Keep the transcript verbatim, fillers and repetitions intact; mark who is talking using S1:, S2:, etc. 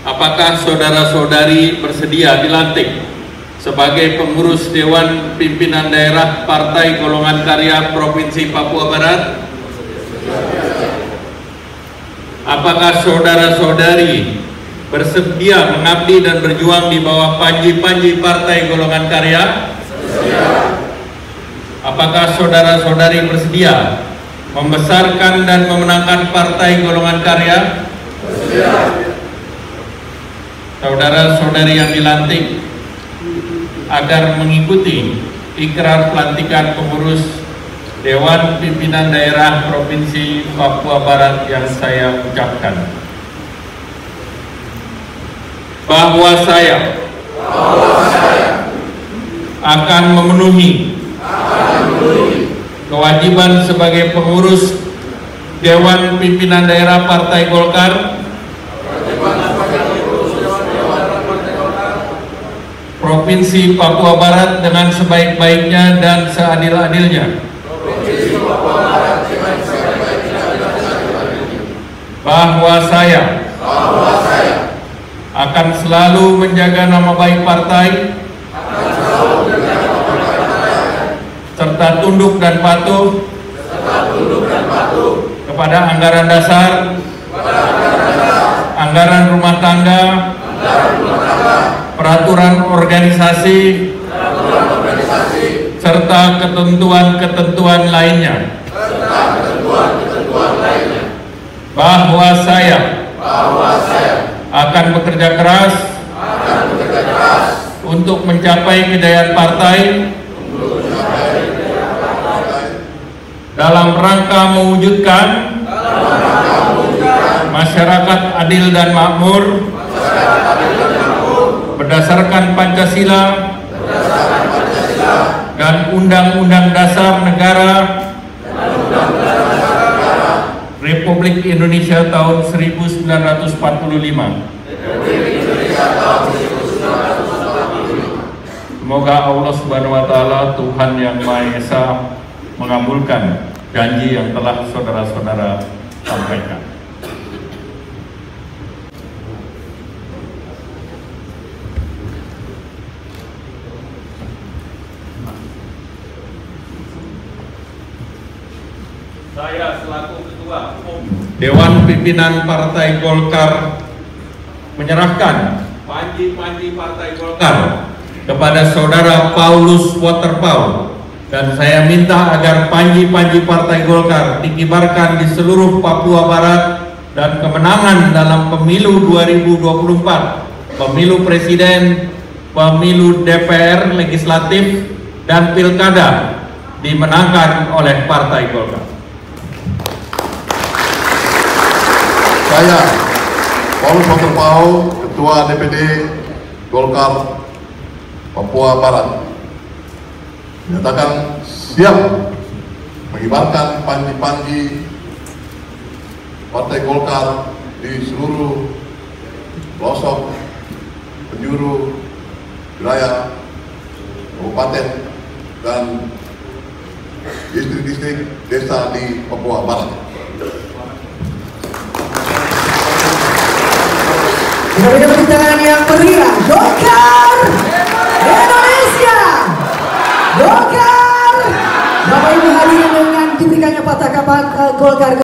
S1: apakah saudara-saudari bersedia dilantik sebagai pengurus Dewan Pimpinan Daerah Partai Golongan Karya Provinsi Papua Barat? Apakah saudara-saudari bersedia mengabdi dan berjuang di bawah panji-panji Partai Golongan Karya? Apakah saudara-saudari bersedia membesarkan dan memenangkan Partai Golongan Karya? Saudara-saudari yang dilantik agar mengikuti ikrar pelantikan pengurus Dewan Pimpinan Daerah Provinsi Papua Barat yang saya ucapkan. Bahwa saya, bahwa saya akan memenuhi, akan memenuhi kewajiban sebagai pengurus Dewan Pimpinan Daerah Partai Golkar Provinsi Papua Barat dengan sebaik-baiknya dan seadil-adilnya. Bahwa saya, bahwa saya akan selalu menjaga nama baik partai, akan selalu menjaga nama baik partai serta tunduk dan patuh, serta tunduk dan patuh kepada anggaran dasar, kepada anggaran dasar, anggaran rumah tangga, anggaran rumah tangga, peraturan organisasi, peraturan organisasi serta ketentuan-ketentuan lainnya. Serta ketentuan-ketentuan lainnya. Bahwa saya, bahwa saya akan bekerja keras, akan bekerja keras untuk mencapai kejayaan partai, untuk mencapai kejayaan partai dalam rangka mewujudkan, dalam rangka mewujudkan masyarakat adil dan makmur, masyarakat adil dan makmur berdasarkan Pancasila, berdasarkan Pancasila dan Undang-Undang Dasar Negara, dan Undang-Undang Dasar Negara Republik Indonesia tahun seribu sembilan ratus empat puluh lima. Semoga Allah Subhanahu wa taala, Tuhan yang Maha Esa, mengabulkan janji yang telah saudara-saudara sampaikan. Saya selaku Ketua Umum Dewan Pimpinan Partai Golkar menyerahkan panji-panji Partai Golkar kepada Saudara Paulus Waterpauw, dan saya minta agar panji-panji Partai Golkar dikibarkan di seluruh Papua Barat, dan kemenangan dalam pemilu dua ribu dua puluh empat, pemilu presiden, pemilu D P R legislatif dan pilkada dimenangkan oleh Partai Golkar.
S2: Saya, Paulus Waterpauw, Ketua D P D Golkar Papua Barat, menyatakan siap mengibarkan panji-panji Partai Golkar di seluruh pelosok penjuru wilayah kabupaten dan distrik-distrik desa di Papua Barat.
S3: Kita beri tepuk tangan yang meriah. Golkar Indonesia, Golkar. Bapak Ibu hadirin dengan diberikannya patakan Golkar.